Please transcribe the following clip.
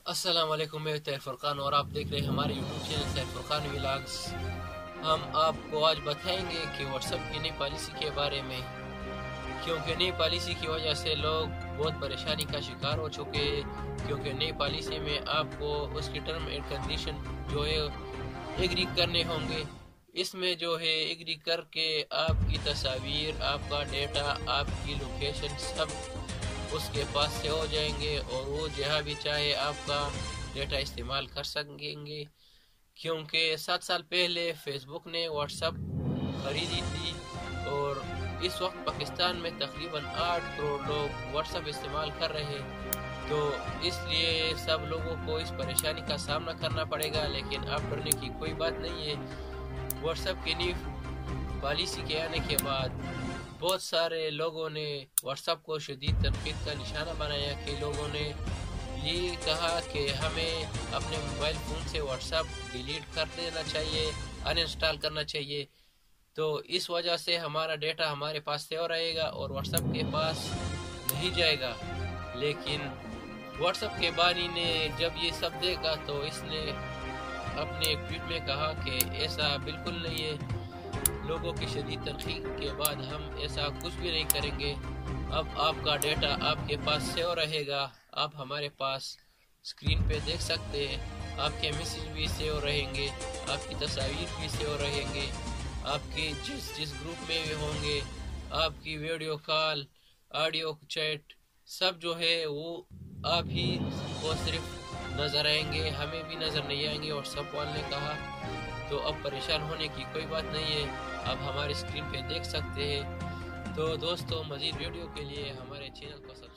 अस्सलाम वालेकुम, मैं तैर फुरकान और आप देख रहे हैं हमारे यूट्यूब चैनल तैर फुरकान व्लॉग्स। हम आपको आज बताएंगे कि व्हाट्सएप की नई पॉलिसी के बारे में, क्योंकि नई पॉलिसी की वजह से लोग बहुत परेशानी का शिकार हो चुके हैं। क्योंकि नई पॉलिसी में आपको उसकी टर्म एंड कंडीशन जो है एग्री करने होंगे। इसमें जो है एग्री करके आपकी तस्वीर, आपका डेटा, आपकी लोकेशन सब उसके पास से हो जाएंगे और वो जहाँ भी चाहे आपका डेटा इस्तेमाल कर सकेंगे। क्योंकि 7 साल पहले फेसबुक ने व्हाट्सएप खरीदी थी और इस वक्त पाकिस्तान में तकरीबन 8 करोड़ लोग व्हाट्सएप इस्तेमाल कर रहे हैं। तो इसलिए सब लोगों को इस परेशानी का सामना करना पड़ेगा, लेकिन अब डरने की कोई बात नहीं है। व्हाट्सएप की नई पॉलिसी के आने के बाद बहुत सारे लोगों ने व्हाट्सएप को शदीद तनकीद का निशाना बनाया कि लोगों ने ये कहा कि हमें अपने मोबाइल फ़ोन से व्हाट्सएप डिलीट कर देना चाहिए, अनइंस्टॉल करना चाहिए। तो इस वजह से हमारा डेटा हमारे पास सेव रहेगा और व्हाट्सएप के पास नहीं जाएगा। लेकिन व्हाट्सएप के बानी ने जब ये सब देखा तो इसने अपने एक ट्वीट में कहा कि ऐसा बिल्कुल नहीं है। लोगों की शदीद तनकीद के बाद हम ऐसा कुछ भी नहीं करेंगे। अब आपका डेटा आपके पास सेव रहेगा। आप हमारे पास स्क्रीन पे देख सकते हैं, आपके मैसेज भी सेव रहेंगे, आपकी तस्वीर भी सेव रहेंगे, आपके जिस ग्रुप में भी होंगे, आपकी वीडियो कॉल, ऑडियो चैट सब जो है वो आप ही को सिर्फ नज़र आएंगे, हमें भी नज़र नहीं आएंगे। और सब वाले ने कहा तो अब परेशान होने की कोई बात नहीं है, आप हमारे स्क्रीन पे देख सकते हैं। तो दोस्तों, मज़ीद वीडियो के लिए हमारे चैनल को सब्सक्राइब